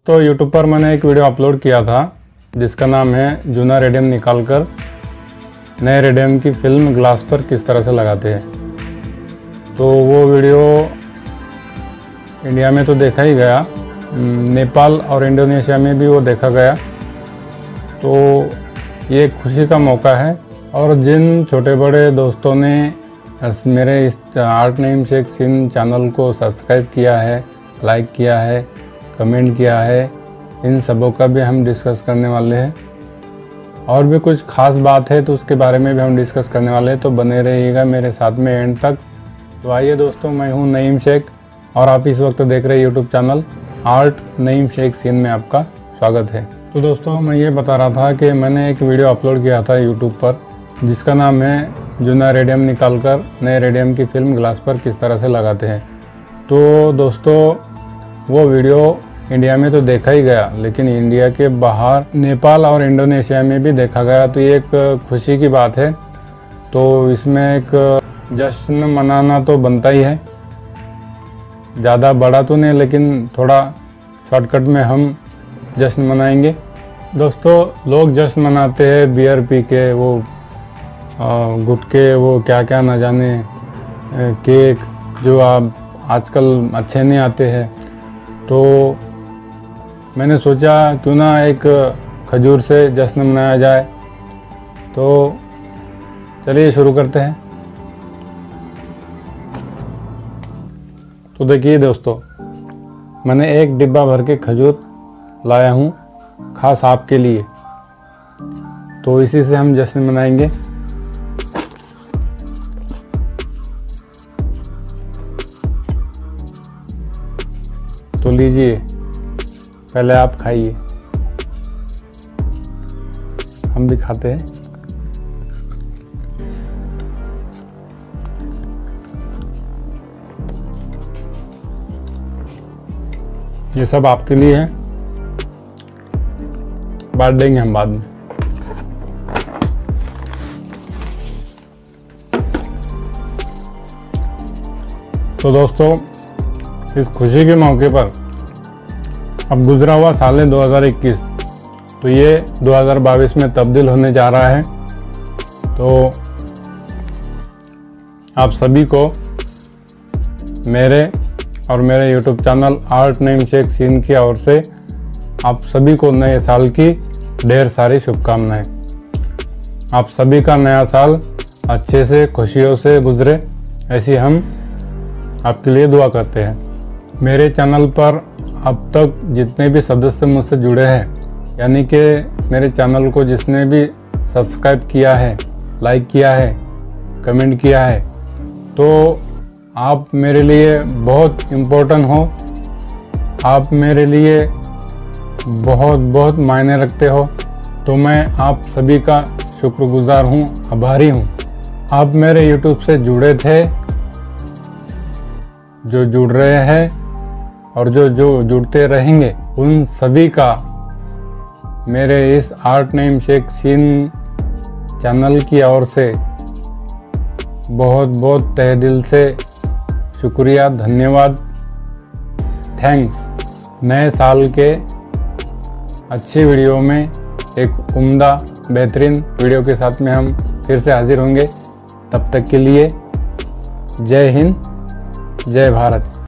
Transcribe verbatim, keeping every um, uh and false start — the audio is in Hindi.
तो यूट्यूब पर मैंने एक वीडियो अपलोड किया था जिसका नाम है जूना रेडियम निकाल कर नए रेडियम की फिल्म ग्लास पर किस तरह से लगाते हैं। तो वो वीडियो इंडिया में तो देखा ही गया, नेपाल और इंडोनेशिया में भी वो देखा गया। तो ये खुशी का मौका है। और जिन छोटे बड़े दोस्तों ने मेरे इस art name Sheikh scene channel को सब्सक्राइब किया है, लाइक किया है, कमेंट किया है, इन सबों का भी हम डिस्कस करने वाले हैं। और भी कुछ खास बात है तो उसके बारे में भी हम डिस्कस करने वाले हैं, तो बने रहिएगा मेरे साथ में एंड तक। तो आइए दोस्तों, मैं हूं नईम शेख और आप इस वक्त देख रहे हैं YouTube channel art Naeem Sheikh scene में आपका स्वागत है। तो दोस्तों, मैं ये बता रहा था कि मैंने एक वीडियो अपलोड किया था यूट्यूब पर जिसका नाम है जूना रेडियम निकाल कर नए रेडियम की फिल्म ग्लास पर किस तरह से लगाते हैं। तो दोस्तों, वो वीडियो इंडिया में तो देखा ही गया, लेकिन इंडिया के बाहर नेपाल और इंडोनेशिया में भी देखा गया। तो ये एक खुशी की बात है। तो इसमें एक जश्न मनाना तो बनता ही है, ज़्यादा बड़ा तो नहीं, लेकिन थोड़ा शॉर्टकट में हम जश्न मनाएंगे। दोस्तों, लोग जश्न मनाते हैं बियर पी के, वो गुटके, वो क्या क्या न जाने, केक जो आप आजकल अच्छे नहीं आते हैं। तो मैंने सोचा क्यों ना एक खजूर से जश्न मनाया जाए। तो चलिए शुरू करते हैं। तो देखिए दोस्तों, मैंने एक डिब्बा भर के खजूर लाया हूँ खास आपके लिए। तो इसी से हम जश्न मनाएंगे। तो लीजिए, पहले आप खाइए, हम भी खाते हैं। ये सब आपके लिए है, बांट देंगे हम बाद में। तो दोस्तों, इस खुशी के मौके पर अब गुजरा हुआ साल है दो हज़ार इक्कीस, तो ये दो हज़ार बाईस में तब्दील होने जा रहा है। तो आप सभी को मेरे और मेरे YouTube channel art name Sheikh scene की ओर से आप सभी को नए साल की ढेर सारी शुभकामनाएं। आप सभी का नया साल अच्छे से खुशियों से गुजरे, ऐसी हम आपके लिए दुआ करते हैं। मेरे चैनल पर अब तक जितने भी सदस्य मुझसे जुड़े हैं, यानी कि मेरे चैनल को जिसने भी सब्सक्राइब किया है, लाइक किया है, कमेंट किया है, तो आप मेरे लिए बहुत इम्पोर्टेंट हो। आप मेरे लिए बहुत बहुत मायने रखते हो। तो मैं आप सभी का शुक्रगुजार हूँ, आभारी हूँ। आप मेरे यूट्यूब से जुड़े थे, जो जुड़ रहे हैं और जो जो जुड़ते रहेंगे, उन सभी का मेरे इस art name Sheikh scene channel की ओर से बहुत बहुत तहे दिल से शुक्रिया, धन्यवाद, थैंक्स। नए साल के अच्छी वीडियो में एक उम्दा बेहतरीन वीडियो के साथ में हम फिर से हाजिर होंगे। तब तक के लिए जय हिंद, जय भारत।